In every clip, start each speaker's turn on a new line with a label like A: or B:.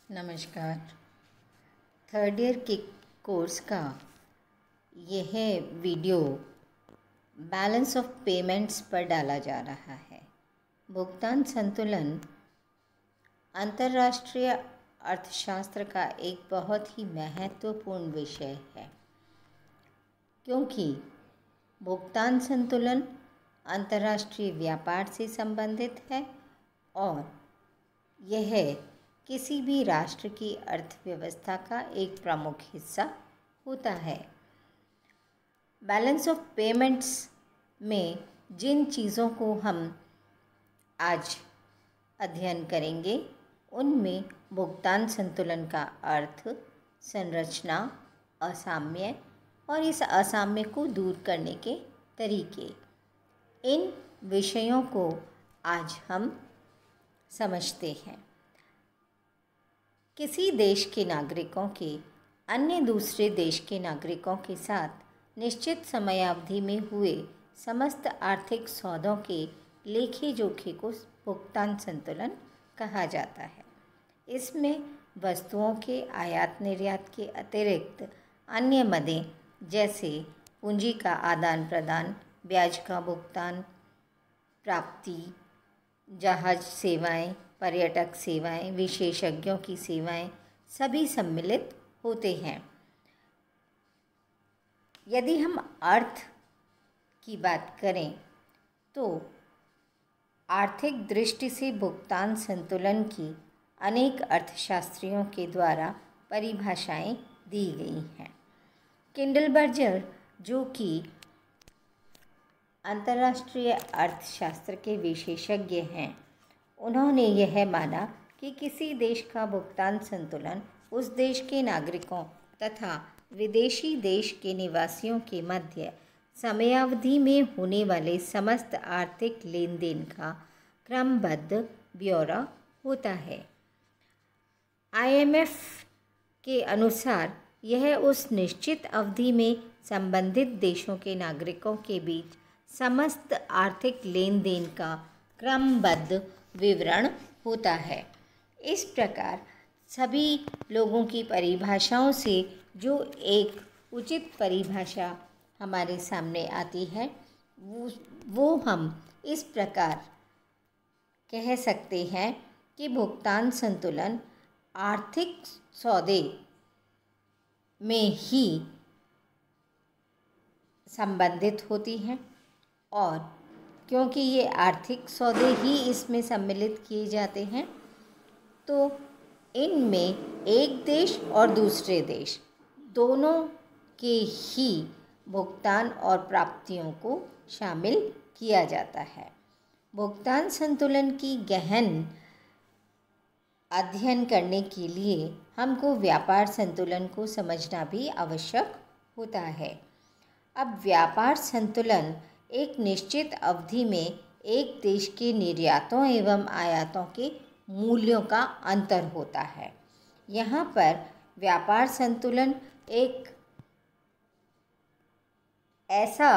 A: नमस्कार। Third year के course का यह वीडियो बैलेंस ऑफ पेमेंट्स पर डाला जा रहा है। भुगतान संतुलन अंतर्राष्ट्रीय अर्थशास्त्र का एक बहुत ही महत्वपूर्ण विषय है, क्योंकि भुगतान संतुलन अंतर्राष्ट्रीय व्यापार से संबंधित है और यह किसी भी राष्ट्र की अर्थव्यवस्था का एक प्रमुख हिस्सा होता है। बैलेंस ऑफ पेमेंट्स में जिन चीज़ों को हम आज अध्ययन करेंगे उनमें भुगतान संतुलन का अर्थ, संरचना, असाम्य और इस असाम्य को दूर करने के तरीके, इन विषयों को आज हम समझते हैं। किसी देश के नागरिकों के अन्य दूसरे देश के नागरिकों के साथ निश्चित समयावधि में हुए समस्त आर्थिक सौदों के लेखे जोखे को भुगतान संतुलन कहा जाता है। इसमें वस्तुओं के आयात निर्यात के अतिरिक्त अन्य मदें जैसे पूंजी का आदान प्रदान, ब्याज का भुगतान, प्राप्ति, जहाज सेवाएं, पर्यटक सेवाएं, विशेषज्ञों की सेवाएं सभी सम्मिलित होते हैं। यदि हम अर्थ की बात करें तो आर्थिक दृष्टि से भुगतान संतुलन की अनेक अर्थशास्त्रियों के द्वारा परिभाषाएं दी गई हैं। किंडलबर्जर, जो कि अंतर्राष्ट्रीय अर्थशास्त्र के विशेषज्ञ हैं, उन्होंने यह माना कि किसी देश का भुगतान संतुलन उस देश के नागरिकों तथा विदेशी देश के निवासियों के मध्य समयावधि में होने वाले समस्त आर्थिक लेन देन का क्रमबद्ध ब्यौरा होता है। IMF के अनुसार यह उस निश्चित अवधि में संबंधित देशों के नागरिकों के बीच समस्त आर्थिक लेन देन का क्रमबद्ध विवरण होता है। इस प्रकार सभी लोगों की परिभाषाओं से जो एक उचित परिभाषा हमारे सामने आती है वो हम इस प्रकार कह सकते हैं कि भुगतान संतुलन आर्थिक सौदे में ही संबंधित होती हैं और क्योंकि ये आर्थिक सौदे ही इसमें सम्मिलित किए जाते हैं तो इनमें एक देश और दूसरे देश दोनों के ही भुगतान और प्राप्तियों को शामिल किया जाता है। भुगतान संतुलन की गहन अध्ययन करने के लिए हमको व्यापार संतुलन को समझना भी आवश्यक होता है। अब व्यापार संतुलन एक निश्चित अवधि में एक देश के निर्यातों एवं आयातों के मूल्यों का अंतर होता है। यहाँ पर व्यापार संतुलन एक ऐसा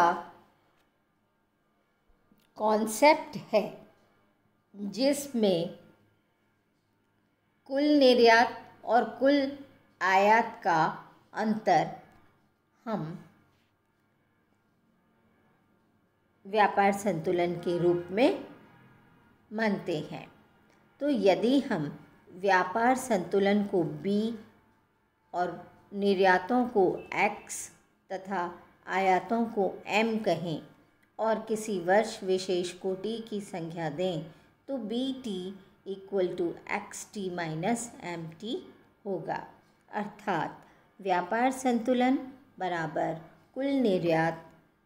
A: कॉन्सेप्ट है जिसमें कुल निर्यात और कुल आयात का अंतर हम व्यापार संतुलन के रूप में मानते हैं। तो यदि हम व्यापार संतुलन को B और निर्यातों को X तथा आयातों को M कहें और किसी वर्ष विशेष को T की संख्या दें तो BT = XT - MT होगा। अर्थात व्यापार संतुलन बराबर कुल निर्यात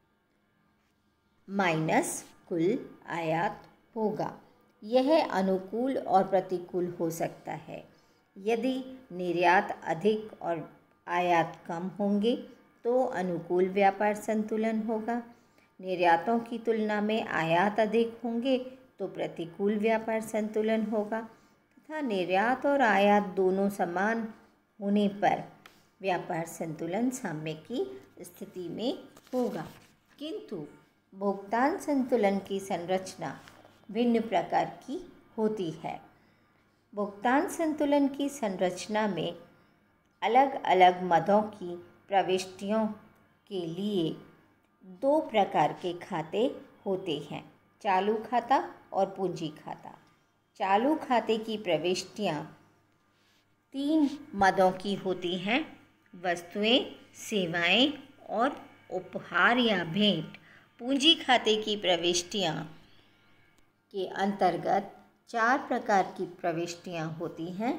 A: माइनस कुल आयात होगा। यह अनुकूल और प्रतिकूल हो सकता है। यदि निर्यात अधिक और आयात कम होंगे तो अनुकूल व्यापार संतुलन होगा। निर्यातों की तुलना में आयात अधिक होंगे तो प्रतिकूल व्यापार संतुलन होगा तथा निर्यात और आयात दोनों समान होने पर व्यापार संतुलन साम्य की स्थिति में होगा। किंतु भुगतान संतुलन की संरचना भिन्न प्रकार की होती है। भुगतान संतुलन की संरचना में अलग अलग मदों की प्रविष्टियों के लिए दो प्रकार के खाते होते हैं, चालू खाता और पूंजी खाता। चालू खाते की प्रविष्टियां तीन मदों की होती हैं, वस्तुएं, सेवाएं और उपहार या भेंट। पूंजी खाते की प्रविष्टियां के अंतर्गत चार प्रकार की प्रविष्टियां होती हैं,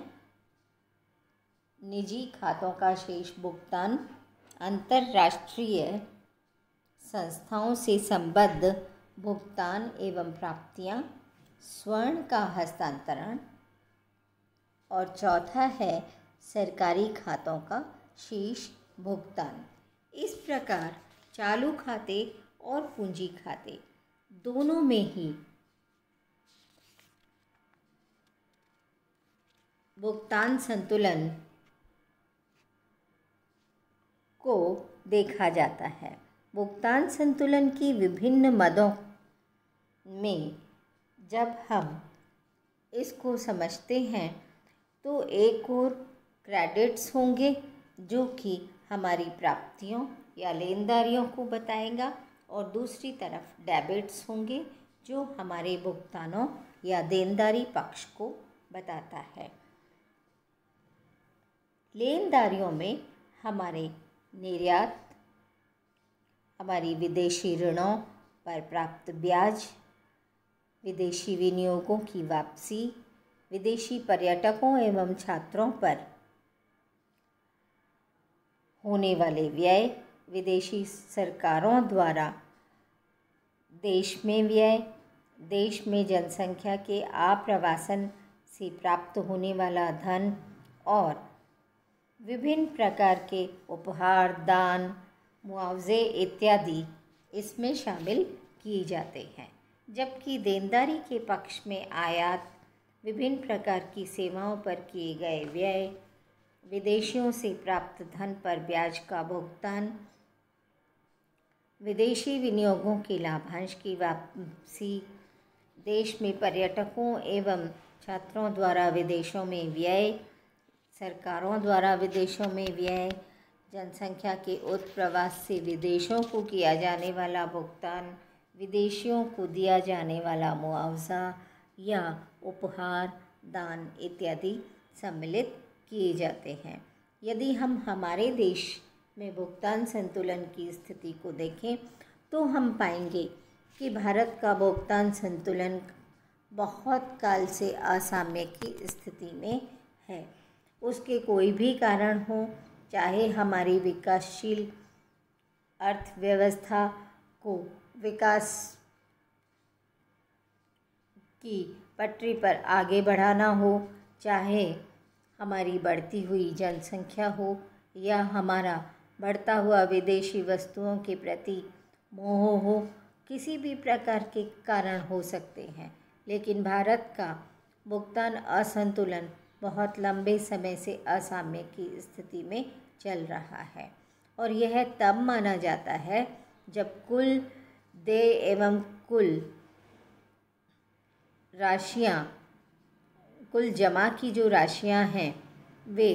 A: निजी खातों का शेष भुगतान, अंतर्राष्ट्रीय संस्थाओं से संबद्ध भुगतान एवं प्राप्तियां, स्वर्ण का हस्तांतरण और चौथा है सरकारी खातों का शेष भुगतान। इस प्रकार चालू खाते और पूंजी खाते दोनों में ही भुगतान संतुलन को देखा जाता है। भुगतान संतुलन की विभिन्न मदों में जब हम इसको समझते हैं तो एक ओर क्रेडिट्स होंगे जो कि हमारी प्राप्तियों या लेनदारियों को बताएगा और दूसरी तरफ डेबिट्स होंगे जो हमारे भुगतानों या देनदारी पक्ष को बताता है। लेनदारियों में हमारे निर्यात, हमारी विदेशी ऋणों पर प्राप्त ब्याज, विदेशी विनियोगों की वापसी, विदेशी पर्यटकों एवं छात्रों पर होने वाले व्यय, विदेशी सरकारों द्वारा देश में व्यय, देश में जनसंख्या के आप्रवासन से प्राप्त होने वाला धन और विभिन्न प्रकार के उपहार, दान, मुआवजे इत्यादि इसमें शामिल किए जाते हैं। जबकि देनदारी के पक्ष में आयात, विभिन्न प्रकार की सेवाओं पर किए गए व्यय, विदेशियों से प्राप्त धन पर ब्याज का भुगतान, विदेशी विनियोगों के लाभांश की वापसी, देश में पर्यटकों एवं छात्रों द्वारा विदेशों में व्यय, सरकारों द्वारा विदेशों में व्यय, जनसंख्या के उत्प्रवास से विदेशों को किया जाने वाला भुगतान, विदेशियों को दिया जाने वाला मुआवजा या उपहार, दान इत्यादि सम्मिलित किए जाते हैं। यदि हम हमारे देश में भुगतान संतुलन की स्थिति को देखें तो हम पाएंगे कि भारत का भुगतान संतुलन बहुत काल से असाम्य की स्थिति में है। उसके कोई भी कारण हो, चाहे हमारी विकासशील अर्थव्यवस्था को विकास की पटरी पर आगे बढ़ाना हो, चाहे हमारी बढ़ती हुई जनसंख्या हो या हमारा बढ़ता हुआ विदेशी वस्तुओं के प्रति मोह हो, किसी भी प्रकार के कारण हो सकते हैं, लेकिन भारत का भुगतान असंतुलन बहुत लंबे समय से असाम्य की स्थिति में चल रहा है और यह तब माना जाता है जब कुल देय एवं कुल राशियां, कुल जमा की जो राशियां हैं वे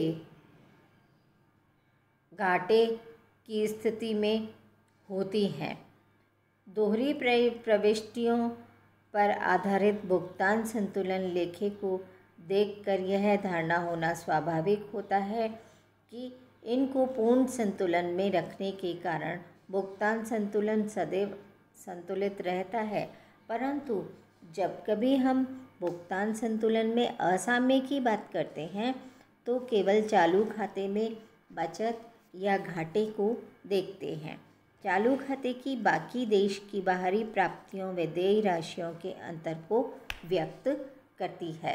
A: घाटे की स्थिति में होती हैं। दोहरी प्रविष्टियों पर आधारित भुगतान संतुलन लेखे को देखकर यह धारणा होना स्वाभाविक होता है कि इनको पूर्ण संतुलन में रखने के कारण भुगतान संतुलन सदैव संतुलित रहता है। परंतु जब कभी हम भुगतान संतुलन में असाम्य की बात करते हैं तो केवल चालू खाते में बचत या घाटे को देखते हैं। चालू खाते की बाकी देश की बाहरी प्राप्तियों व देय राशियों के अंतर को व्यक्त करती है।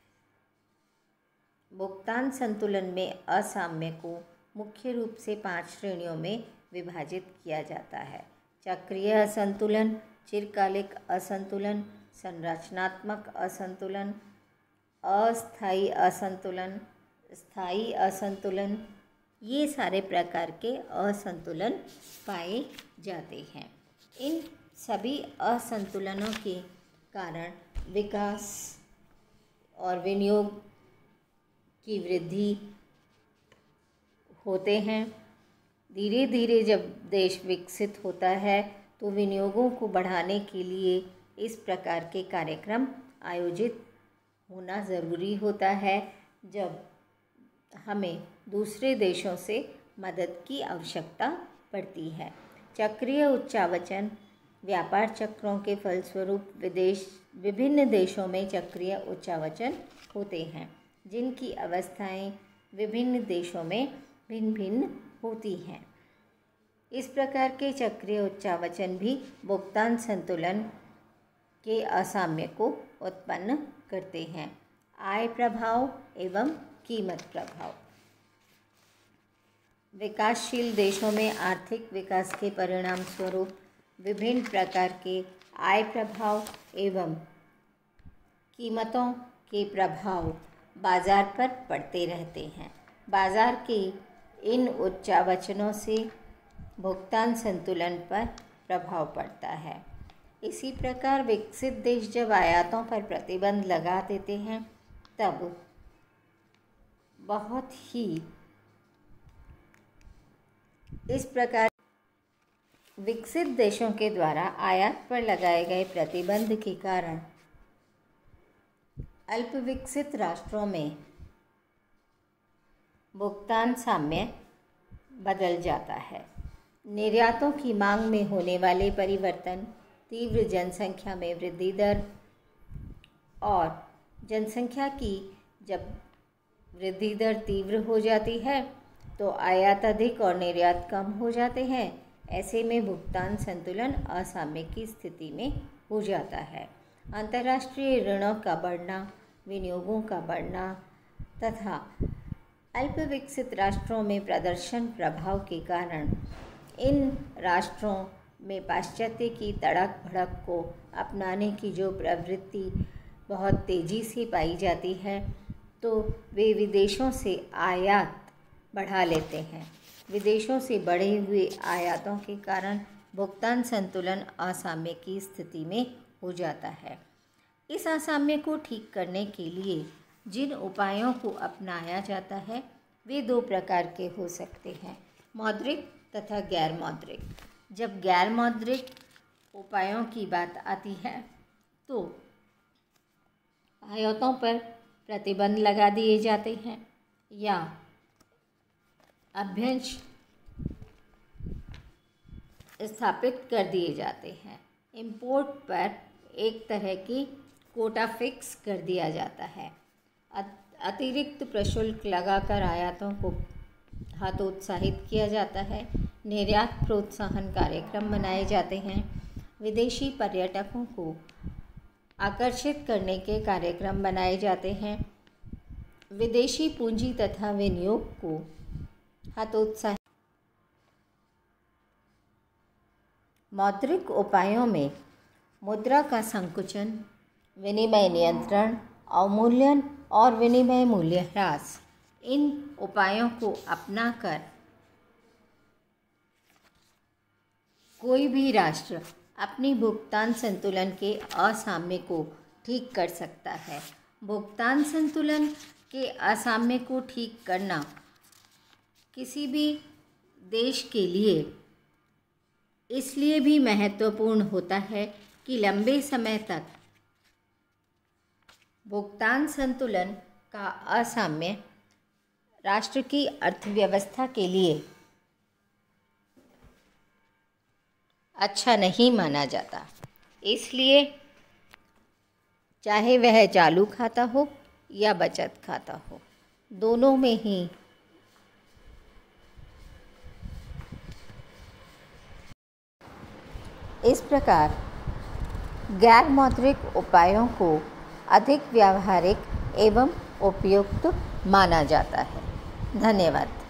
A: भुगतान संतुलन में असाम्य को मुख्य रूप से 5 श्रेणियों में विभाजित किया जाता है: चक्रीय असंतुलन, चिरकालिक असंतुलन, संरचनात्मक असंतुलन, अस्थायी असंतुलन, स्थायी असंतुलन। ये सारे प्रकार के असंतुलन पाए जाते हैं। इन सभी असंतुलनों के कारण विकास और विनियोग की वृद्धि होते हैं। धीरे धीरे जब देश विकसित होता है तो विनियोगों को बढ़ाने के लिए इस प्रकार के कार्यक्रम आयोजित होना ज़रूरी होता है जब हमें दूसरे देशों से मदद की आवश्यकता पड़ती है। चक्रीय उच्चावचन व्यापार चक्रों के फलस्वरूप विभिन्न देशों में चक्रीय उच्चावचन होते हैं, जिनकी अवस्थाएं विभिन्न देशों में भिन्न भिन्न होती हैं। इस प्रकार के चक्रीय उच्चावचन भी भुगतान संतुलन के असाम्य को उत्पन्न करते हैं। आय प्रभाव एवं कीमत प्रभाव। विकासशील देशों में आर्थिक विकास के परिणाम स्वरूप विभिन्न प्रकार के आय प्रभाव एवं कीमतों के प्रभाव बाजार पर पड़ते रहते हैं। बाजार के इन उच्चावचनों से भुगतान संतुलन पर प्रभाव पड़ता है। इसी प्रकार विकसित देश जब आयातों पर प्रतिबंध लगा देते हैं तब बहुत ही इस प्रकार विकसित देशों के द्वारा आयात पर लगाए गए प्रतिबंध के कारण अल्प विकसित राष्ट्रों में भुगतान साम्य बदल जाता है। निर्यातों की मांग में होने वाले परिवर्तन, तीव्र जनसंख्या में वृद्धि दर और जनसंख्या की जब वृद्धि दर तीव्र हो जाती है तो आयात अधिक और निर्यात कम हो जाते हैं। ऐसे में भुगतान संतुलन असाम्य की स्थिति में हो जाता है। अंतर्राष्ट्रीय ऋणों का बढ़ना, विनियोगों का बढ़ना तथा अल्प विकसित राष्ट्रों में प्रदर्शन प्रभाव के कारण इन राष्ट्रों में पाश्चात्य की तड़क भड़क को अपनाने की जो प्रवृत्ति बहुत तेज़ी से पाई जाती है तो वे विदेशों से आयात बढ़ा लेते हैं। विदेशों से बढ़े हुए आयातों के कारण भुगतान संतुलन असाम्य की स्थिति में हो जाता है। इस असाम्य को ठीक करने के लिए जिन उपायों को अपनाया जाता है वे दो प्रकार के हो सकते हैं, मौद्रिक तथा गैर मौद्रिक। जब गैर मौद्रिक उपायों की बात आती है तो आयातों पर प्रतिबंध लगा दिए जाते हैं या अभ्यंश स्थापित कर दिए जाते हैं। इंपोर्ट पर एक तरह की कोटा फिक्स कर दिया जाता है। अतिरिक्त प्रशुल्क लगाकर आयातों को हतोत्साहित किया जाता है। निर्यात प्रोत्साहन कार्यक्रम बनाए जाते हैं। विदेशी पर्यटकों को आकर्षित करने के कार्यक्रम बनाए जाते हैं। विदेशी पूंजी तथा विनियोग को हतोत्साहित। मौद्रिक उपायों में मुद्रा का संकुचन, विनिमय नियंत्रण, अवमूल्यन और विनिमय मूल्य ह्रास, इन उपायों को अपनाकर कोई भी राष्ट्र अपनी भुगतान संतुलन के असाम्य को ठीक कर सकता है। भुगतान संतुलन के असाम्य को ठीक करना किसी भी देश के लिए इसलिए भी महत्वपूर्ण होता है कि लंबे समय तक भुगतान संतुलन का असाम्य राष्ट्र की अर्थव्यवस्था के लिए अच्छा नहीं माना जाता। इसलिए चाहे वह चालू खाता हो या बचत खाता हो, दोनों में ही इस प्रकार गैर मौद्रिक उपायों को अधिक व्यावहारिक एवं उपयुक्त माना जाता है। धन्यवाद।